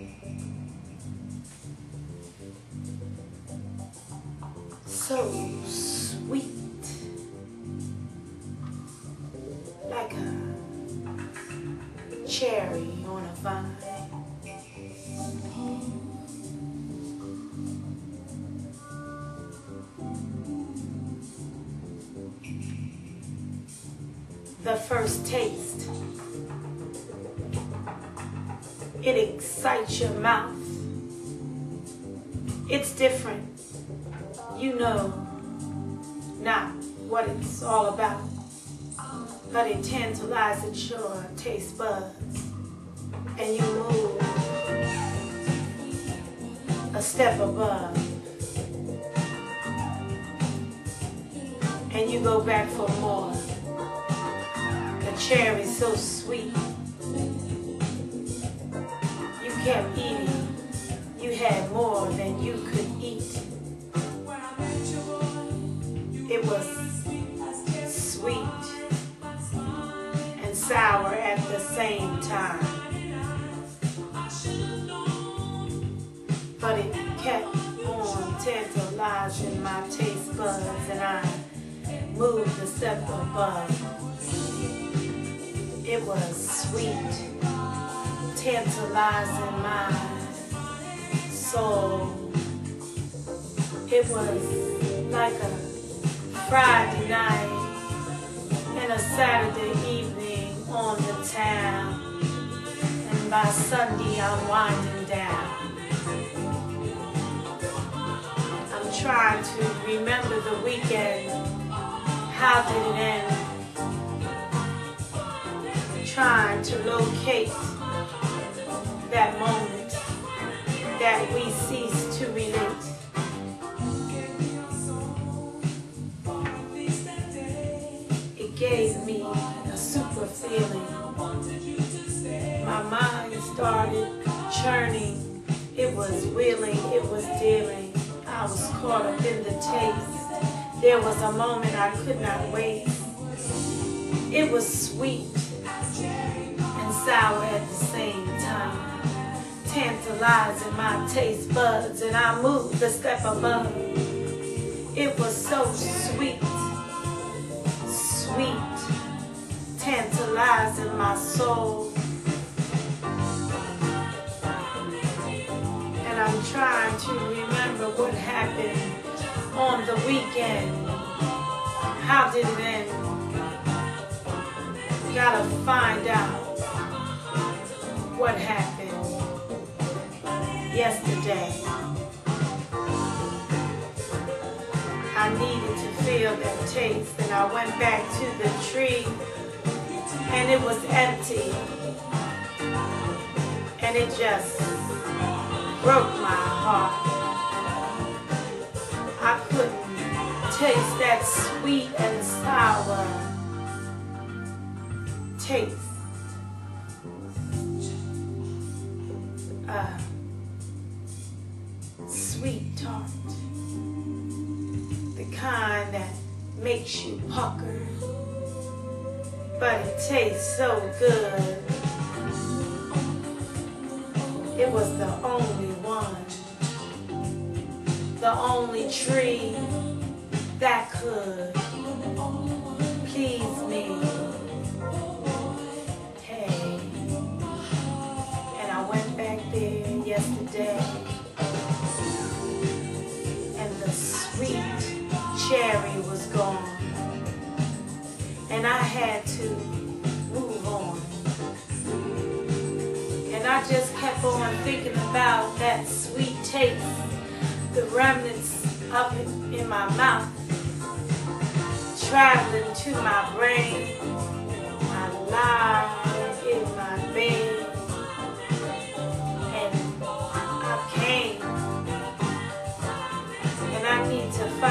So sweet, like a cherry on a vine. The first taste, it excites your mouth. It's different. You know not what it's all about, but it tantalizes your taste buds, and you move a step above, and you go back for more. The cherry's so sweet, you kept eating, you had more than you could eat. It was sweet and sour at the same time, but it kept on tantalizing my taste buds, and I moved a step above. It was sweet, tantalizing my soul. It was like a Friday night and a Saturday evening on the town, and by Sunday I'm winding down. I'm trying to remember the weekend. How did it end? Trying to locate that moment that we ceased to relate. It gave me a super feeling. My mind started churning. It was willing, it was dealing. I was caught up in the taste. There was a moment I could not wait. It was sweet and sour at the same time, tantalizing my taste buds, and I moved a step above. It was so sweet, sweet, tantalizing my soul. And I'm trying to remember what happened on the weekend. How did it end? Gotta find out what happened yesterday. I needed to feel that taste, and I went back to the tree, and it was empty, and it just broke my heart. I couldn't taste that sweet and sour taste. Sweet tart, the kind that makes you pucker, but it tastes so good. It was the only one, the only tree that could please me. Hey, and I went back there yesterday, and the sweet cherry was gone, and I had to move on. And I just kept on thinking about that sweet taste, the remnants of it in my mouth, traveling to my brain. I lie in my bed, and I came, and I need to find